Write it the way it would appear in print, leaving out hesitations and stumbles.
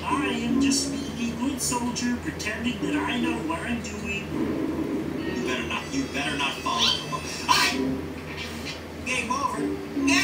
I am just being a good soldier, pretending that I know what I'm doing. You better not fall over. Aye! Game over.